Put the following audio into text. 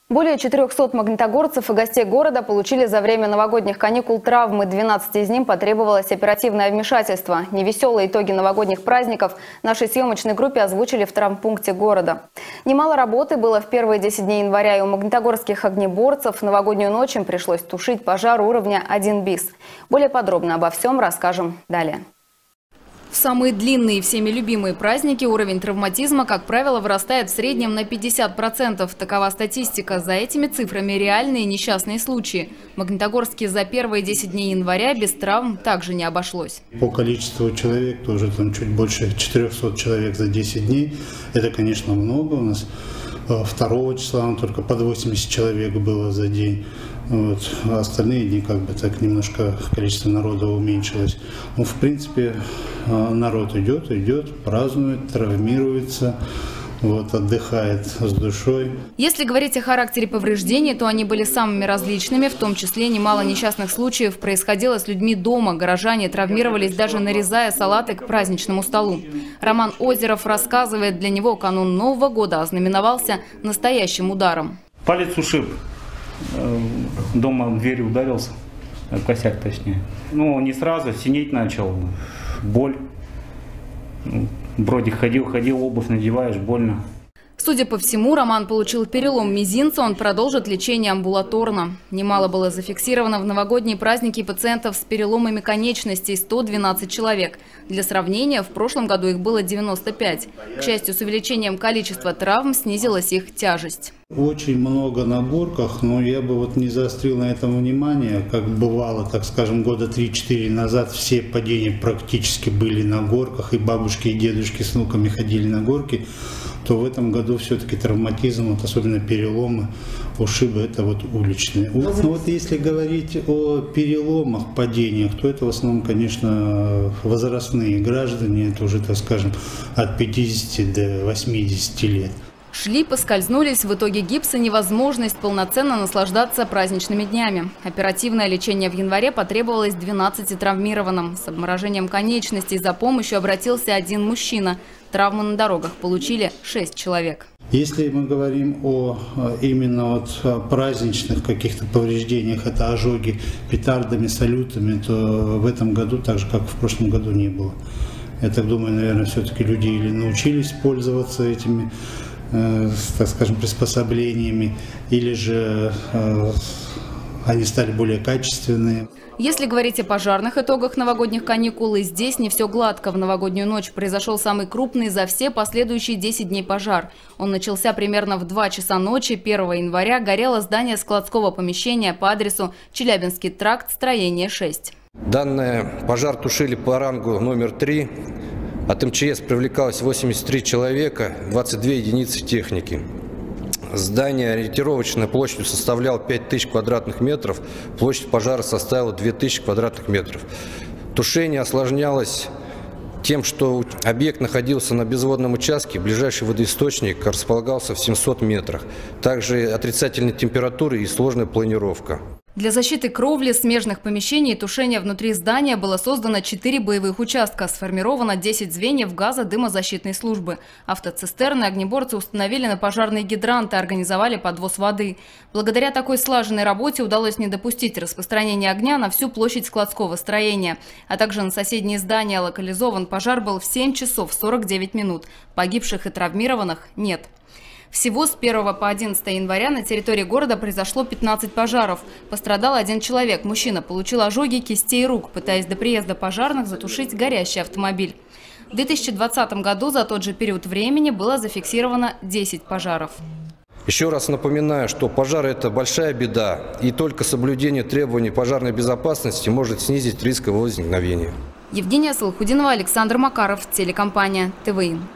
Более 400 магнитогорцев и гостей города получили за время новогодних каникул травмы. 12 из них потребовалось оперативное вмешательство. Невеселые итоги новогодних праздников нашей съемочной группе озвучили в травмпункте города. Немало работы было в первые 10 дней января и у магнитогорских огнеборцев. В новогоднюю ночь им пришлось тушить пожар уровня 1 bis. Более подробно обо всем расскажем далее. В самые длинные и всеми любимые праздники уровень травматизма, как правило, вырастает в среднем на 50%. Такова статистика. За этими цифрами реальные несчастные случаи. В Магнитогорске за первые 10 дней января без травм также не обошлось. По количеству человек тоже там чуть больше 400 человек за 10 дней. Это, конечно, много. У нас 2 числа только под 80 человек было за день. Вот. А остальные дни как бы так немножко количество народа уменьшилось. Ну, в принципе, народ идет, празднует, травмируется, вот, отдыхает с душой. Если говорить о характере повреждений, то они были самыми различными, в том числе немало несчастных случаев происходило с людьми дома. Горожане травмировались, даже нарезая салаты к праздничному столу. Роман Озеров рассказывает, для него канун Нового года ознаменовался настоящим ударом. Палец ушиб. Дома в дверь ударился, в косяк точнее. Ну, не сразу, синеть начал, боль. Вроде ходил, обувь надеваешь, больно. Судя по всему, Роман получил перелом мизинца, он продолжит лечение амбулаторно. Немало было зафиксировано в новогодние праздники пациентов с переломами конечностей – 112 человек. Для сравнения, в прошлом году их было 95. К счастью, с увеличением количества травм снизилась их тяжесть. Очень много на горках, но я бы вот не заострил на этом внимание, как бывало, так скажем, года 3-4 назад все падения практически были на горках, и бабушки, и дедушки с внуками ходили на горки, то в этом году все-таки травматизм, вот особенно переломы, ушибы, это вот уличные. Но вот если говорить о переломах, падениях, то это в основном, конечно, возрастные граждане, это уже, так скажем, от 50 до 80 лет. Шли, поскользнулись, в итоге гипс и невозможность полноценно наслаждаться праздничными днями. Оперативное лечение в январе потребовалось 12 травмированным. С обморожением конечностей за помощью обратился один мужчина. Травмы на дорогах получили 6 человек. Если мы говорим о именно праздничных каких-то повреждениях, это ожоги петардами, салютами, то в этом году, так же как в прошлом году, не было. Я так думаю, наверное, все-таки люди или научились пользоваться этими, так скажем, приспособлениями, или же они стали более качественные. Если говорить о пожарных итогах новогодних каникул, и здесь не все гладко. В новогоднюю ночь произошел самый крупный за все последующие 10 дней пожар. Он начался примерно в 2 часа ночи. 1 января горело здание складского помещения по адресу Челябинский тракт, строение 6. Данный пожар тушили по рангу номер 3. От МЧС привлекалось 83 человека, 22 единицы техники. Здание ориентировочной площадью составляло 5000 квадратных метров, площадь пожара составила 2000 квадратных метров. Тушение осложнялось тем, что объект находился на безводном участке, ближайший водоисточник располагался в 700 метрах. Также отрицательная температура и сложная планировка. Для защиты кровли, смежных помещений и тушения внутри здания было создано 4 боевых участка. Сформировано 10 звеньев газодымозащитной службы. Автоцистерны огнеборцы установили на пожарные гидранты, организовали подвоз воды. Благодаря такой слаженной работе удалось не допустить распространения огня на всю площадь складского строения. А также на соседние здания локализован пожар был в 7 часов 49 минут. Погибших и травмированных нет. Всего с 1 по 11 января на территории города произошло 15 пожаров. Пострадал 1 человек. Мужчина получил ожоги кистей рук, пытаясь до приезда пожарных затушить горящий автомобиль. В 2020 году за тот же период времени было зафиксировано 10 пожаров. Еще раз напоминаю, что пожар – это большая беда, и только соблюдение требований пожарной безопасности может снизить риск его возникновения. Евгения Салахудинова, Александр Макаров, телекомпания ТВИ.